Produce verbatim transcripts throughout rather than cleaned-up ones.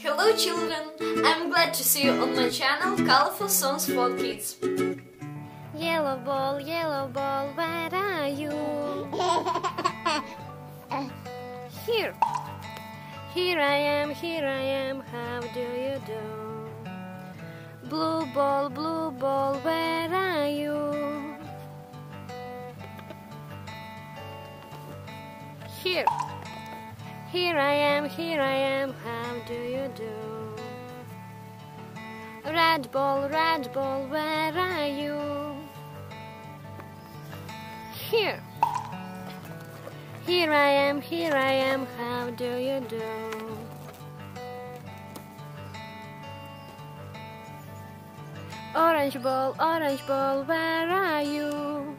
Hello children, I'm glad to see you on my channel Colorful Songs for Kids. Yellow ball, yellow ball, where are you? Here. Here I am, here I am, how do you do? Blue ball, blue ball, where are you? Here. Here I am, here I am, how do you do? Red ball, red ball, where are you? Here. Here I am, here I am, how do you do? Orange ball, orange ball, where are you?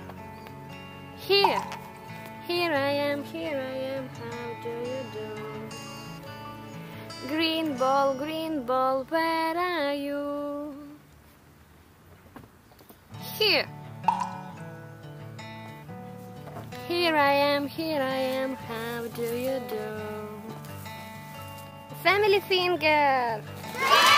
Here. Here I am, here I am, how do you do? Green ball, green ball, where are you? Here. Here I am, here I am, how do you do? Family finger!